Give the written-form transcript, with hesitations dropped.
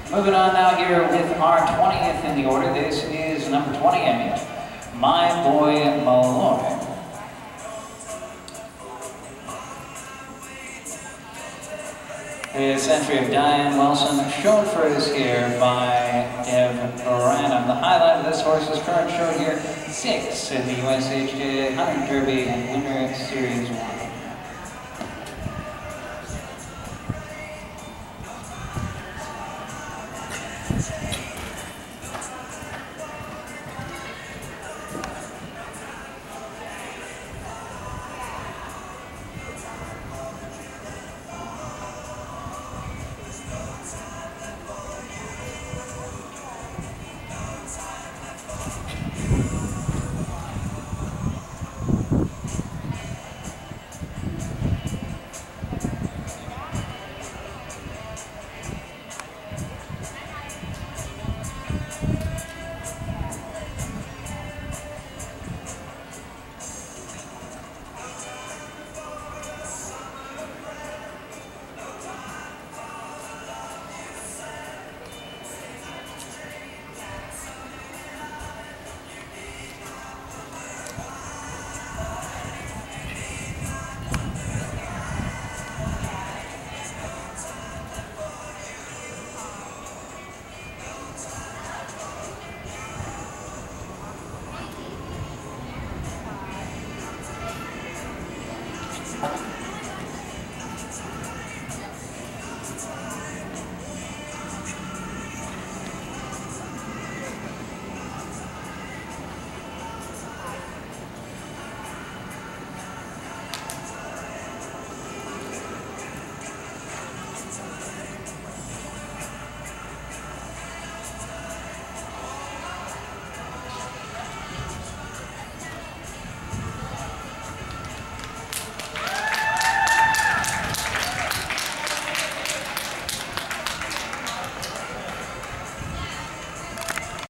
Moving on now here with our 20th in the order. This is number 28, My Boy Malloy. This entry of Diane Wilson, shown for us here by Dev Branham. The highlight of this horse's current show here, 6th in the USHJ 100 Derby and Winter Series 1.